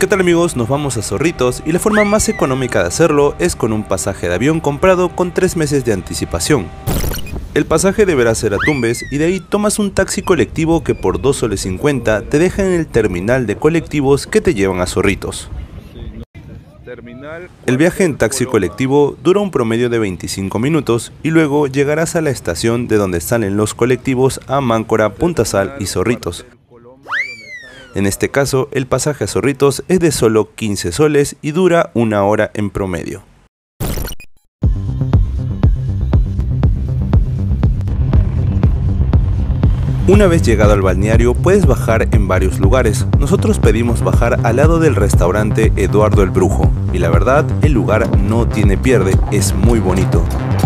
¿Qué tal amigos? Nos vamos a Zorritos y la forma más económica de hacerlo es con un pasaje de avión comprado con 3 meses de anticipación. El pasaje deberá ser a Tumbes y de ahí tomas un taxi colectivo que por 2,50 soles te deja en el terminal de colectivos que te llevan a Zorritos. El viaje en taxi colectivo dura un promedio de 25 minutos y luego llegarás a la estación de donde salen los colectivos a Máncora, Punta Sal y Zorritos. En este caso, el pasaje a Zorritos es de solo 15 soles y dura 1 hora en promedio. Una vez llegado al balneario puedes bajar en varios lugares. Nosotros pedimos bajar al lado del restaurante Eduardo el Brujo y la verdad el lugar no tiene pierde, es muy bonito.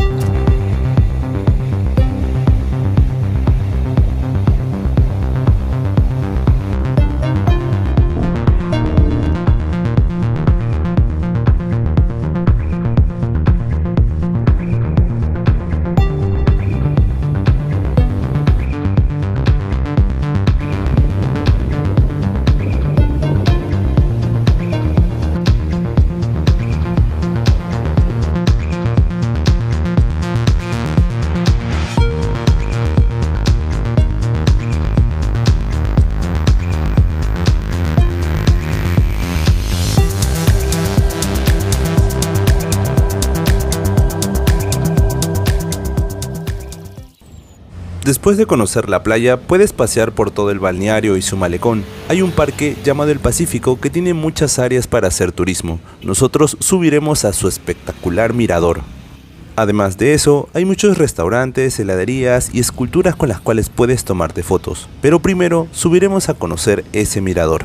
Después de conocer la playa, puedes pasear por todo el balneario y su malecón. Hay un parque llamado El Pacífico que tiene muchas áreas para hacer turismo. Nosotros subiremos a su espectacular mirador. Además de eso, hay muchos restaurantes, heladerías y esculturas con las cuales puedes tomarte fotos. Pero primero, subiremos a conocer ese mirador.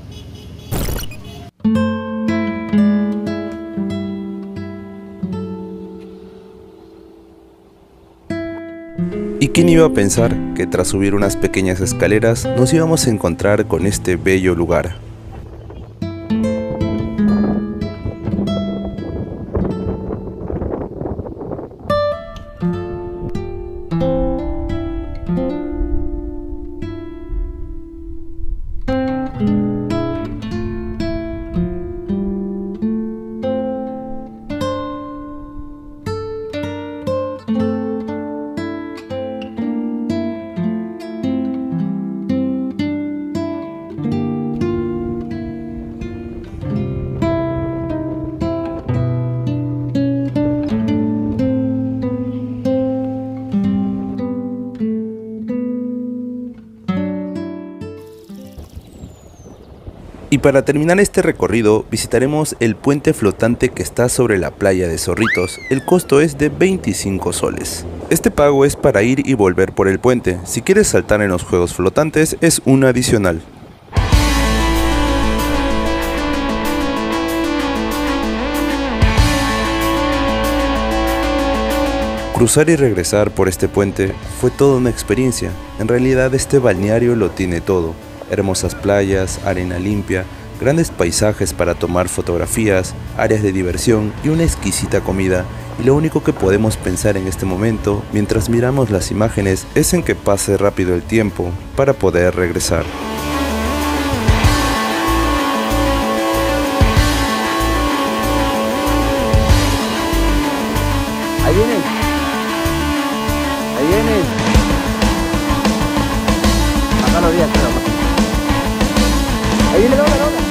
¿Y quién iba a pensar que tras subir unas pequeñas escaleras nos íbamos a encontrar con este bello lugar? Y para terminar este recorrido visitaremos el puente flotante que está sobre la playa de Zorritos. El costo es de 25 soles. Este pago es para ir y volver por el puente. Si quieres saltar en los juegos flotantes es un adicional. Cruzar y regresar por este puente fue toda una experiencia. En realidad este balneario lo tiene todo. Hermosas playas, arena limpia, grandes paisajes para tomar fotografías, áreas de diversión y una exquisita comida. Y lo único que podemos pensar en este momento, mientras miramos las imágenes, es en que pase rápido el tiempo para poder regresar. Ahí viene. Ahí viene. Acá lo vi, acá. Ahí viene la ola, la ola.